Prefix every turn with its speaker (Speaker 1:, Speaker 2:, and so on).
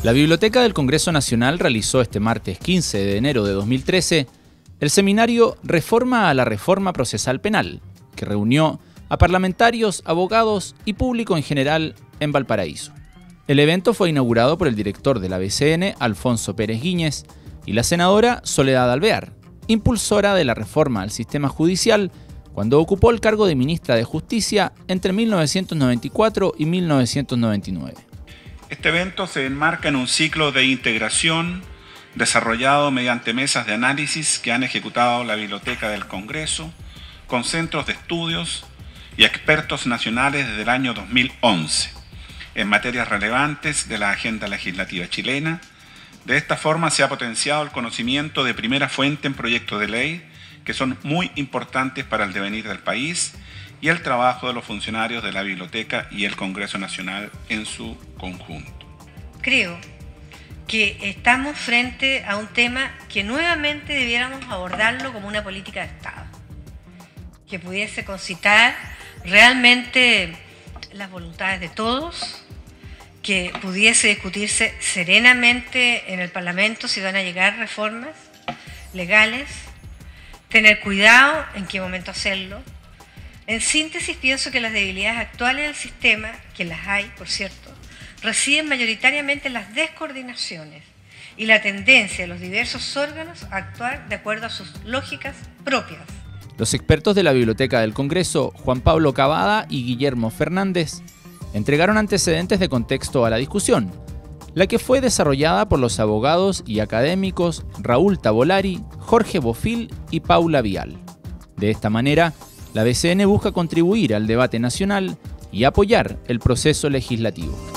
Speaker 1: La Biblioteca del Congreso Nacional realizó este martes 15 de enero de 2013 el seminario Reforma a la Reforma Procesal Penal, que reunió a parlamentarios, abogados y público en general en Valparaíso. El evento fue inaugurado por el director de la BCN, Alfonso Pérez Guíñez, y la senadora Soledad Alvear, impulsora de la reforma al sistema judicial cuando ocupó el cargo de ministra de Justicia entre 1994 y 1999.
Speaker 2: Este evento se enmarca en un ciclo de integración desarrollado mediante mesas de análisis que han ejecutado la Biblioteca del Congreso con centros de estudios y expertos nacionales desde el año 2011 en materias relevantes de la agenda legislativa chilena. De esta forma se ha potenciado el conocimiento de primera fuente en proyectos de ley que son muy importantes para el devenir del país y el trabajo de los funcionarios de la Biblioteca y el Congreso Nacional en su conjunto.
Speaker 3: Creo que estamos frente a un tema que nuevamente debiéramos abordarlo como una política de Estado, que pudiese concitar realmente las voluntades de todos, que pudiese discutirse serenamente en el Parlamento si van a llegar reformas legales, tener cuidado en qué momento hacerlo. En síntesis, pienso que las debilidades actuales del sistema, que las hay, por cierto, residen mayoritariamente en las descoordinaciones y la tendencia de los diversos órganos a actuar de acuerdo a sus lógicas propias.
Speaker 1: Los expertos de la Biblioteca del Congreso, Juan Pablo Cavada y Guillermo Fernández, entregaron antecedentes de contexto a la discusión, la que fue desarrollada por los abogados y académicos Raúl Tavolari, Jorge Bofill y Paula Vial. De esta manera, la BCN busca contribuir al debate nacional y apoyar el proceso legislativo.